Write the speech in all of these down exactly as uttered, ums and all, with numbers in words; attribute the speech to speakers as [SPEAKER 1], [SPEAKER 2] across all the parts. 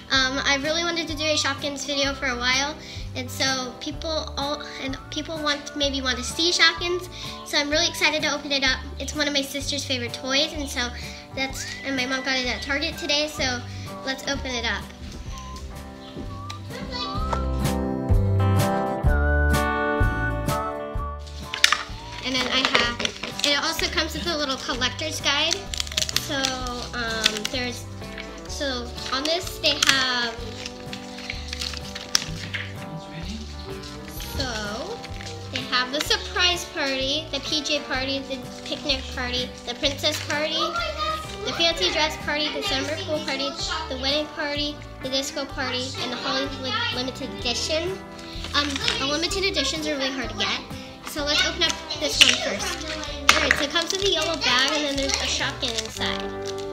[SPEAKER 1] Um, I really wanted to do a Shopkins video for a while, and so people all and people want maybe want to see Shopkins. So I'm really excited to open it up. It's one of my sister's favorite toys, and so that's and my mom got it at Target today. So let's open it up. And then I have, and it also comes with a little collector's guide. So um, there's, so on this they have, so they have the surprise party, the P J party, the picnic party, the princess party, the fancy dress party, the summer pool party, the wedding party, the disco party, and the Hollywood limited edition. Um, the limited editions are really hard to get. So let's open up this one first. Alright, so it comes with a yellow bag and then there's a Shopkins inside.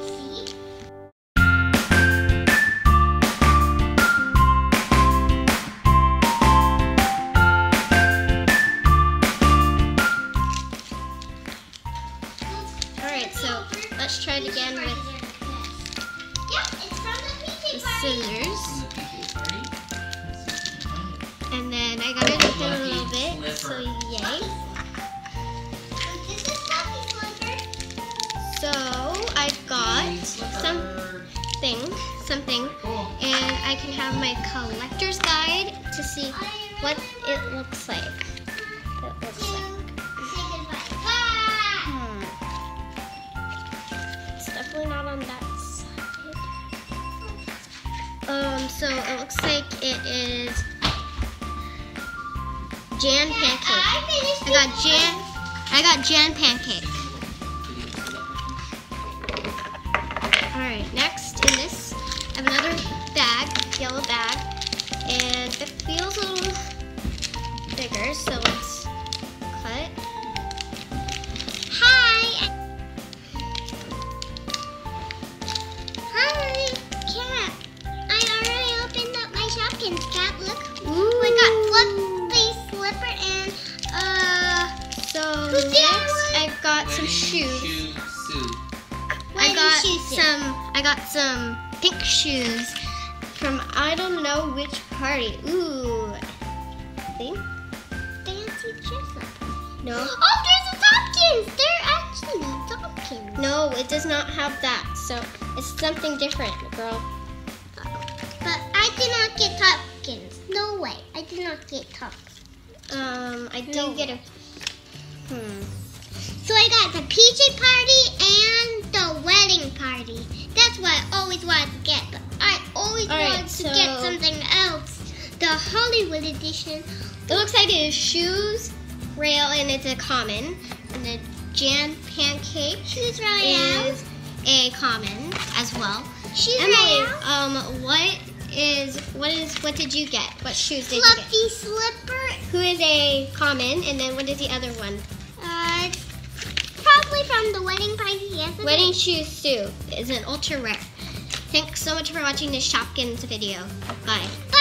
[SPEAKER 1] Alright, so let's try it again with the scissors. And then I got it open a little bit, so yay. So I've got something, something, and I can have my collector's guide to see what it looks like. It looks like. Hmm. It's definitely not on that side. Um, so it looks like it is Jan pancake. I got Jan. I got Jan pancake. All right. Next in this, I have another bag, yellow bag, and it feels a little bigger. So let's cut. Hi. Hi, cat. I already opened up my Shopkins, cat. Look. Ooh. I got flip. And uh, so next I got some shoes. I got some. I got some pink shoes from I don't know which party. Ooh, I think fancy dress up. No. Oh, there's a Shopkins. They're actually Shopkins. No, it does not have that. So it's something different, girl. But I did not get Shopkins. No way. I did not get Shopkins. Um, I did no. get a, hmm. So I got the P J party and the wedding party. That's what I always wanted to get, but I always All wanted right, to so get something else. The Hollywood edition. It looks like it is shoes, rail, and it's a common. And the Jan pancake shoes rail is a common as well. Shoes Emily, rail. um, what is what is what did you get? What shoes did
[SPEAKER 2] Fluffy
[SPEAKER 1] you get?
[SPEAKER 2] Slipper.
[SPEAKER 1] Who is a common, and then what is the other one?
[SPEAKER 2] Uh, probably from the wedding party. Yes.
[SPEAKER 1] Wedding shoes Sue is an ultra rare. Thanks so much for watching this Shopkins video. Bye.
[SPEAKER 2] Bye.